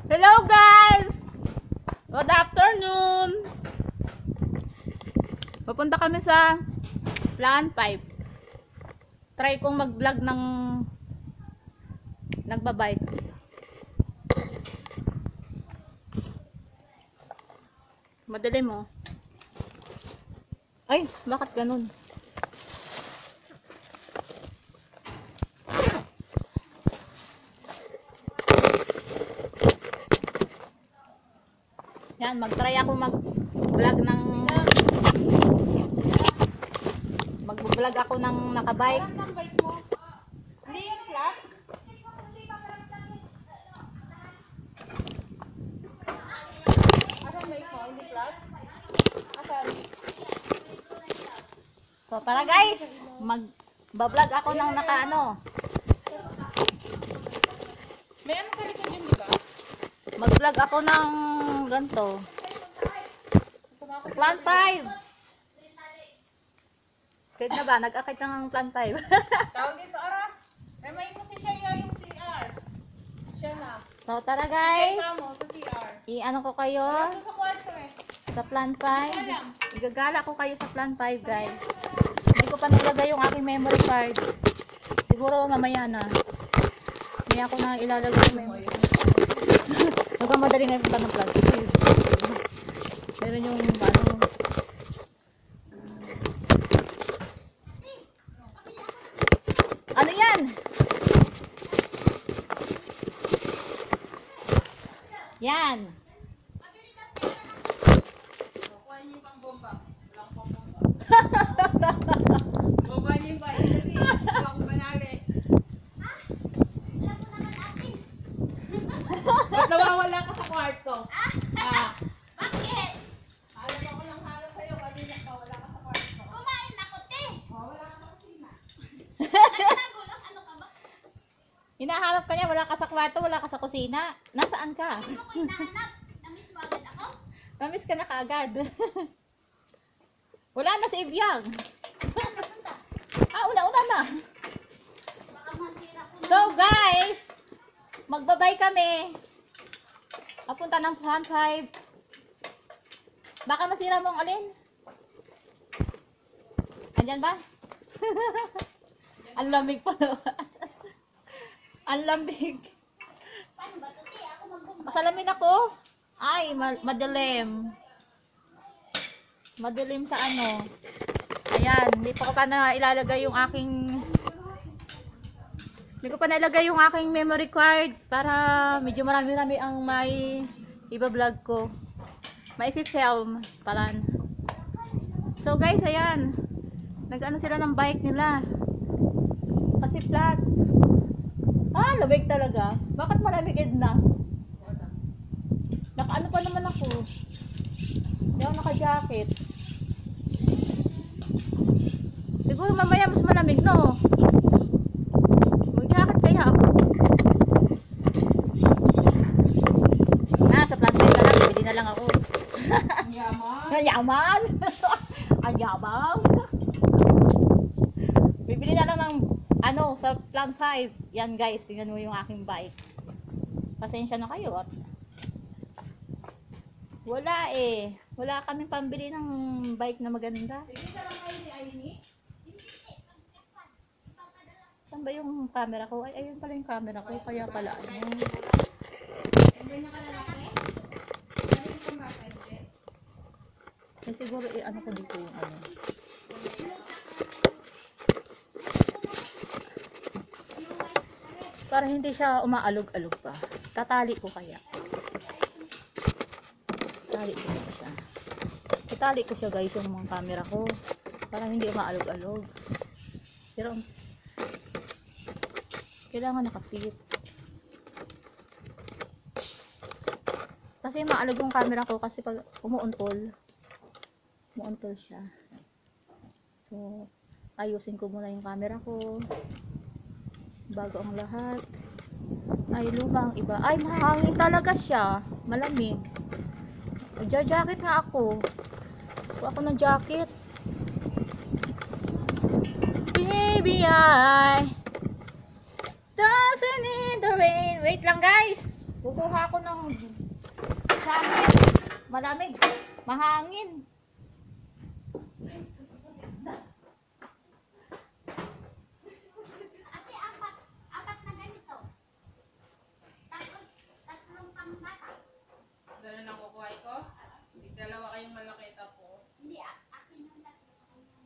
Hello guys! Good afternoon! Papunta kami sa Plant 5. Try kong mag-vlog ng nagbabike. Madilim mo. Ay, bakit ganun? Yan, mag-try ako mag-vlog ng mag-vlog ako ng nakabike. Hindi yung flat? Asan bike mo? Hindi flat? Asan? So tara guys, mag-vlog ako ng naka-ano. May ano sa likod yun, di ba? Mag-vlog ako ng ganito. Plant 5. Kahit na ba, nag-akit ka ng Plant 5. Tawag dito, Ara. Remind mo si Shaya yung CR. Siya na. So tara Shaya guys, mo sa CR. i-ano ko kayo Ano sa kwarto eh? sa Plant 5. Igagala ko kayo sa Plant 5 guys. Hindi ko pa nilagay yung aking memory card. Siguro mamaya na. Hindi ako na ilalagay yung memory card. Huwag madali na yung punta ng plug. Meron yung ano. Ano yan? Yan. Kuha niyo yung pang bomba. Walang pang bomba. Bomba niyo yung bahay. Dali. Huwag akong manali. Ba't nawawala ka sa kwarto? Ah. Bakit? Alam ako lang harap sa'yo. Kanina pa wala ka sa kwarto. Kumain ako, te. Oh, wala ka sa kusina. Nagtagulos, ano ka ba? Hinahanap ka niya, wala ka sa kwarto, wala ka sa kusina. Nasaan ka? Ano ko hinahanap? Namiss mo agad ako? Namiss ka na kaagad. Wala na si Ibyang. Saan napunta? Una-una na. Baka masira ko na. So guys, magbabay kami. Papunta ng Plant 5. Baka masira mo ang alin? Andyan ba? Ang lamig pa naman. Ang lamig. Paano ba ito, te? Ako magbomba. Masalamin ako. Ay, madilim. Madilim sa ano. Ayan, hindi pa ko pa na ilalagay yung aking memory card para medyo marami-rami ang may iba-vlog ko. May film palan. So guys, ayan. Nag-ano sila ng bike nila. Kasi flat. Lamig talaga. Bakit malamig, Edna? Naka-ano pa naman ako. Hindi ako naka-jacket. Siguro mamaya mas malamig, no? Mag-jacket kaya ako. Sa Plant 5 na lang. Bili na lang ako. Yaman. Ang yaman! Ang yaman! Bibili na lang ng ano, sa Plant 5. Yan guys, tingnan mo yung aking bike. Pasensya na kayo at wala eh. Wala kaming pambili ng bike na maganda. Sige, lang kayo ni Aini. Saan ba yung camera ko? Ay, ayun pala yung camera ko. Kaya pala ano. Ang ganyan ka lalaki? Ano yung pambata, hindi? Eh, siguro ano ko dito yung ano. Para hindi siya umaalog-alog pa. Tatali ko kaya. Tatali ko siya. Tatali ko siya guys yung mga camera ko. Para hindi umaalog-alog. Pero kailangan nakapit. Kasi maalog yung camera ko kasi pag umuuntol siya. So, ayusin ko muna yung camera ko. Bago ang lahat. Ay, lumang iba. Ay, mahangin talaga siya. Malamig. Magja-jacket nga ako. Kuha ako ng jacket. Baby, I doesn't need the rain. Wait lang guys. Kukuha ako ng jacket. Malamig. Mahangin. Ate, apat na ganito. Tapos, tatlong pambata. Dala na kukuha ko. Dalawa kayong malaki tapos. Hindi, akin yung tatlo sa kanya.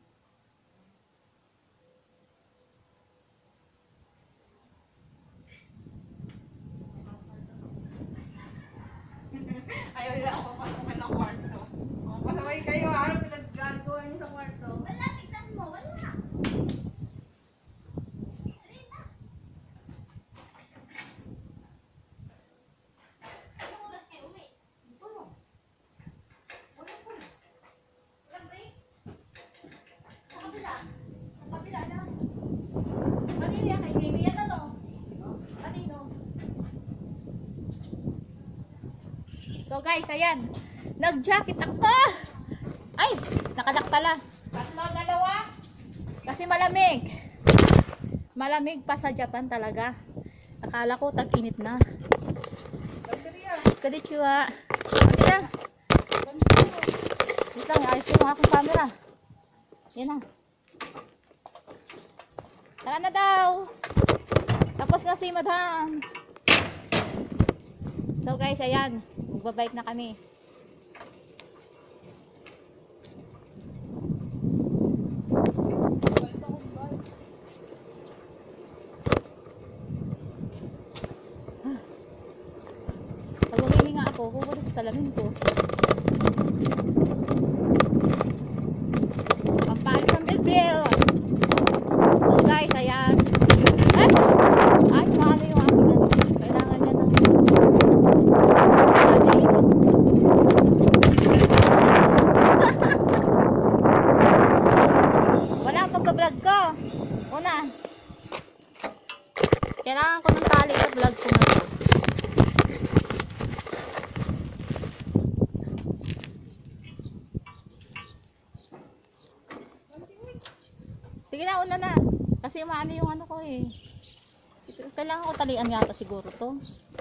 Ayaw nila ako papasukin ng kwarto. O, pasaway kayo ha. Ano pinaggagawa niyo sa kwarto? Wala, tignan mo, wala. Rita. Anong oras kayo uwi? Tulong. Wala po. Walang break? Sa kabila. Sa kabila na. Kanino yan? Kay Kimi yan ano? Kanino? So guys, ayan. Nag-jacket ako! Ay! Nakalak pala. Tatlo, dalawa. Kasi malamig. Malamig pa sa Japan talaga. Akala ko tag-init na. Pagkariya. Konnichiwa. Okay na. Wait lang, ayos ko yung aking camera. Yan na. Tara na daw. Tapos na si madam. So guys, ayan. Magbabike na kami. Pag umihinga ako, kukulit sa salamin ko. Pampalis ang bilbil. So guys, ayan. Oops! Ay, maano yung aking ano. Kailangan niya ng aday. Wala ang pagka-vlog ko. Una. Kailangan ko ng tali sa vlog ko na to. Sige na, una na. Kasi maano yung ano ko eh. Kailangan ko talian yata siguro to.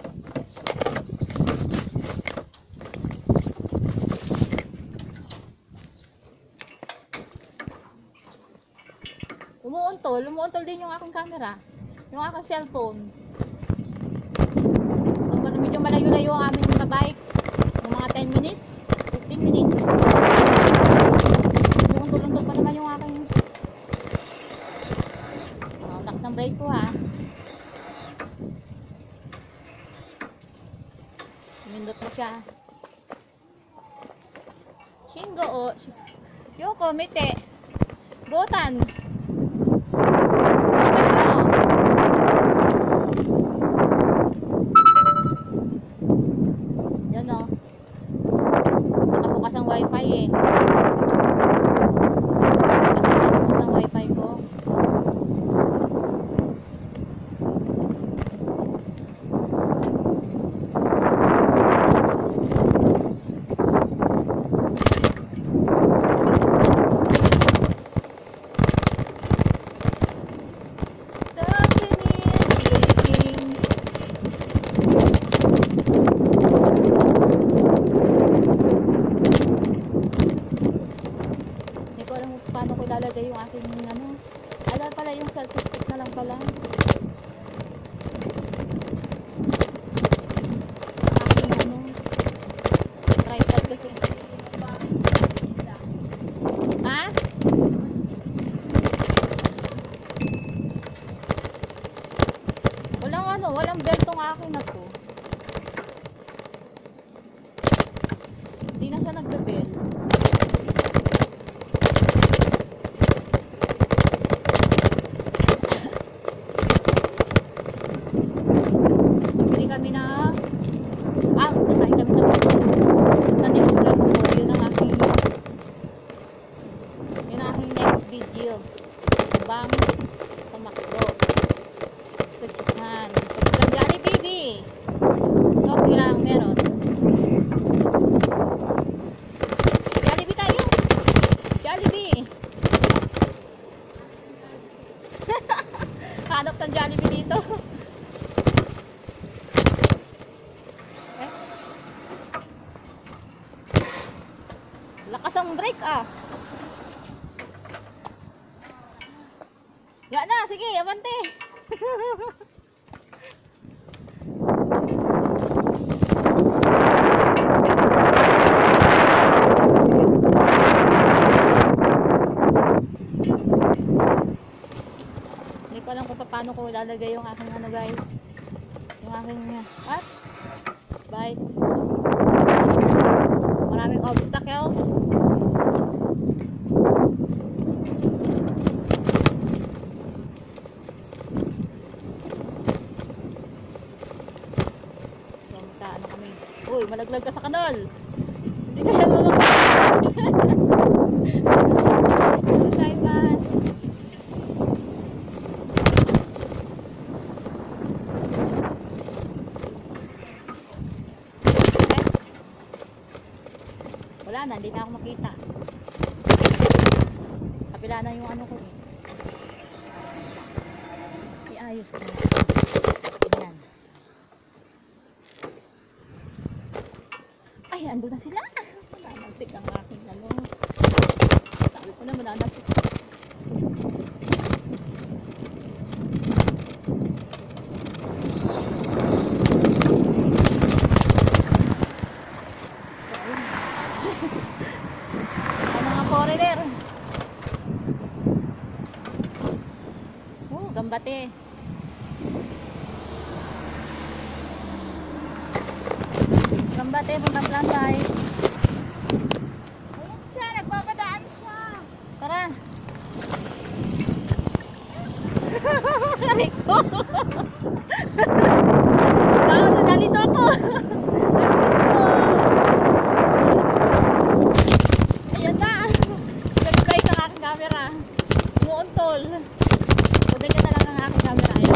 Umuuntol din yung aking camera. Yung aking cellphone. So, medyo malayo-layo ang aming bike. Yung mga 10 minutes, 15 minutes. Umuuntol-untol pa naman yung aking lakas ng brake ko ha. Nindot mo siya. Shingo o. Yoko, mite. Botan. Yan o. Nakabukas ang wifi eh. Nakabukas ang wifi ko. isang break ah. Wala na, sige, abante. Hindi ko alam kung paano ko lalagay yung aking ano guys. Yung aking apps. Bye. Maraming obstacles. Ano kami. Uy, malaglag ka sa kanal. Hindi ka yan Simons. Wala na, hindi na ako makita. Kapila na yung ano ko eh. Iayos ko. Ayan. Ay, ando na sila. Nanasik ang aking ano. Sabi ko naman nanasik. So, ayun. Ang mga foreigner. Oh, gambate. Gambate, puntang Planday. Ayan siya, nagpapadaan siya. Tara. Aray ko. Nalito ako. Ayan na. Nag-guys ang aking camera. Umuuntol. So, ganyan na lang ang aking camera. Ayan.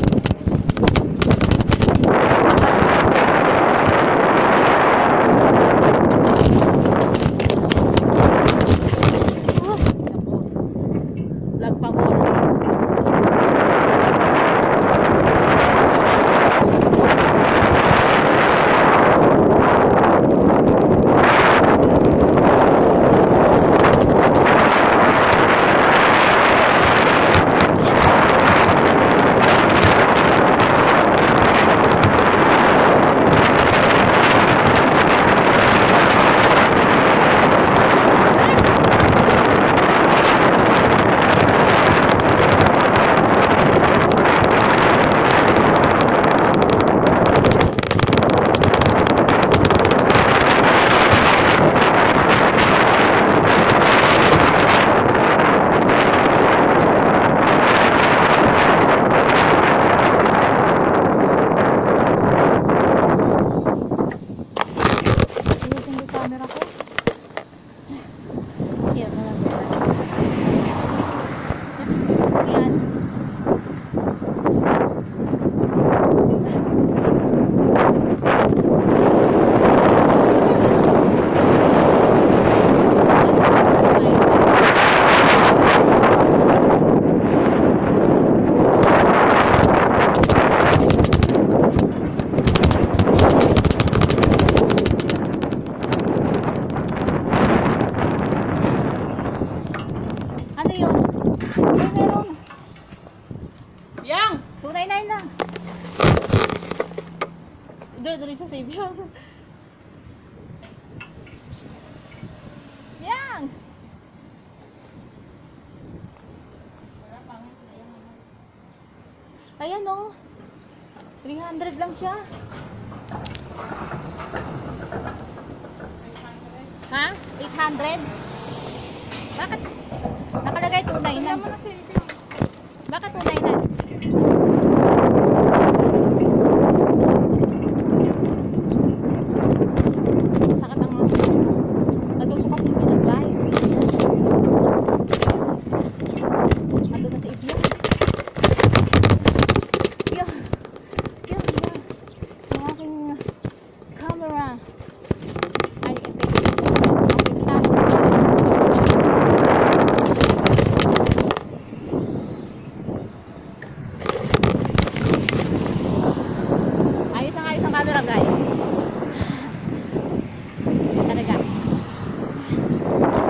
Vlog pa more. Ayusin yung camera ko. Here, wala ba yan? Yan. Ano yun? Ay, meron. Yang! 299 lang. Doon sa save yan. Psst. Yang! Ayan o. 300 lang siya. Ha? 800? Bakit? Nakalagay 299. Bakit 299? Sakit ang mga. Tagal ko kasi pinag-buy. Ando na si Ibyo. Ibyo. Ibyo. Ang aking camera. Ay, ayos ang camera guys. Talaga.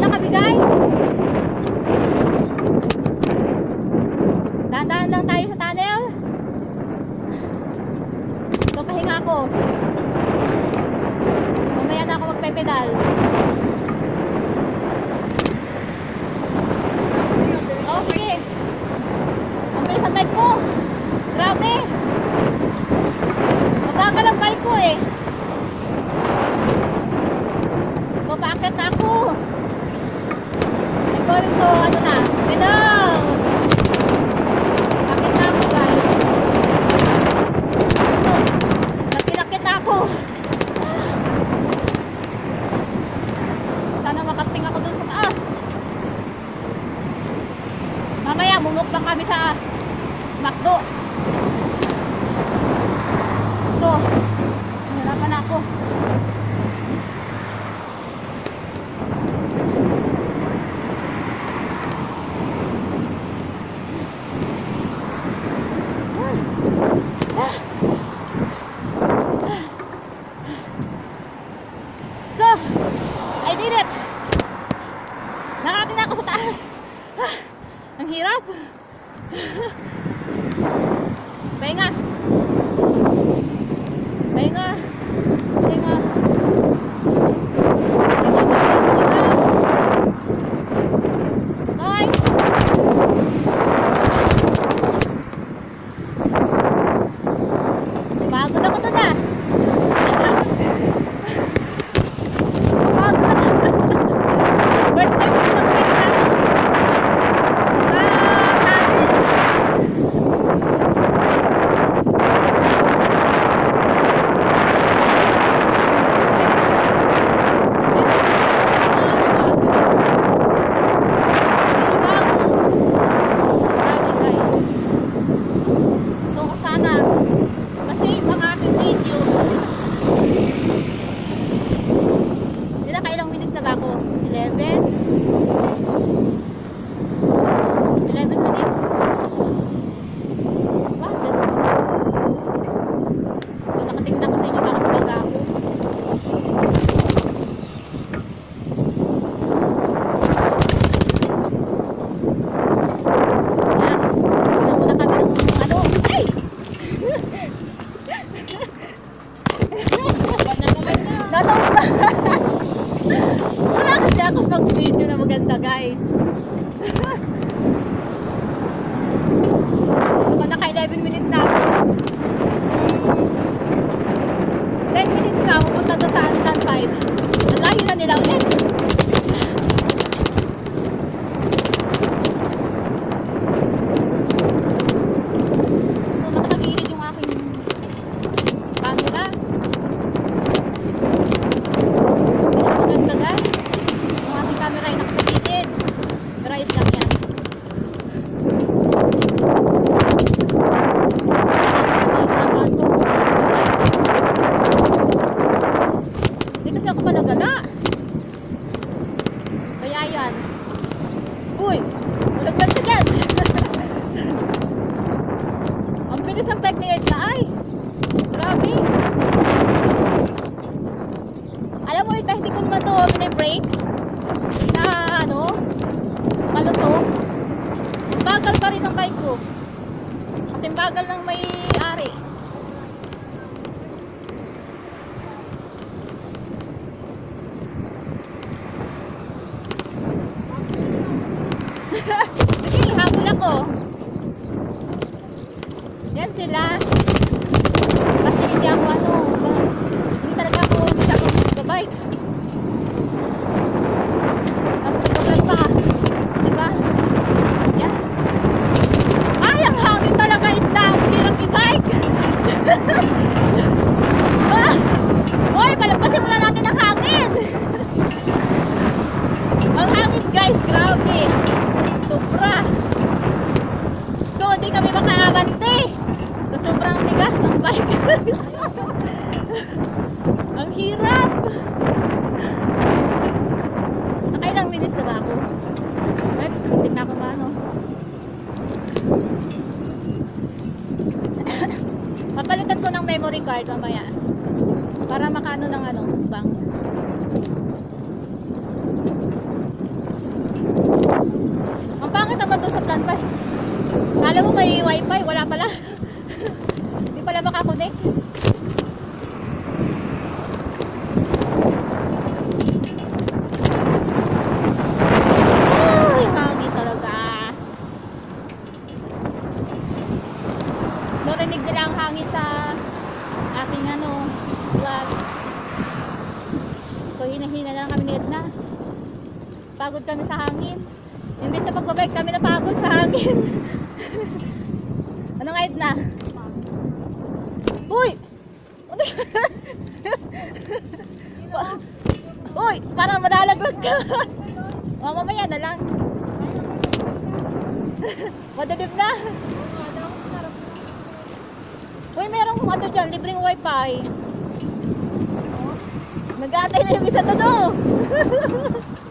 na kami guys. Dahan-dahan lang tayo sa tunnel. So pahinga ako. Mamaya na ako magpe-pedal. Oh sige. Ang bilis ang bike mo. Grabe. Mabagal ang bike ko eh. So paakit na ako. I'm going to ano na. Pedal. Paakit na ako guys. Nagkinakit na ako. Sana makating ako dun sa taas. Mamaya mumukbang kami sa McDo. So, nahirapan na ako. So, I did it. Nakarating na ako sa taas. Ang hirap. Pahinga. Pahinga. Pahinga. Hoy. Pagod ako doon ah. Pagod ako. First time ko mag-bike na. Wala kasi ako pag-video na maganda guys. Naka 11 minutes na ako. 10 minutes na ako punta to sa Antan 5. Ang layo na nila ulit. So nakakagilid yung aking camera. Maganda guys. Yung aking camera ay nakasagilid. Pero ayos lang yan. Hindi kasi ako malagala. Kaya yan. Uy! Malaglag ka dyan! Ang bilis ang bike ni Edna ay! Grabe! Alam mo, hindi ko naman ito mini-brake na ano, malusok. Bagal pa rin ang bike ko. Kasi bagal ng may-ari. Sige, habol ako. Yan sila. Kasi hindi ako ano, hindi talaga ako magbabike. Tapos nag-vlog pa. Diba? Yan. Ay, ang hangin talaga itla. Hirap i-bike. Hoy, palampasin muna natin ang hangin. Ang hangin guys, grabe. Sobra. So, hindi kami makaabante. So, sobrang tigas ng bike. Ang hirap. Nakailang minutes na ba ako? Ay, hindi na ako maano. Papalitan ko ng memory card mamaya. Para makaano ng ano, bang. naman doon sa plan pa. Kala mo may wifi, wala pala. Hindi pala makakonek. Ay, hangin talaga. Narinig nila ang hangin sa ating vlog. So hinahina na lang kami ni Edna. Pagod kami sa hangin. Hindi sa pagbabike kami napagod sa hangin. Ano nga Edna? Uy! Ano Uy! Parang madalaglag ka. Mamaya na lang. Madilim na. Uy, merong dyan, libreng wifi. Nag-aantay na yung isa doon, oh.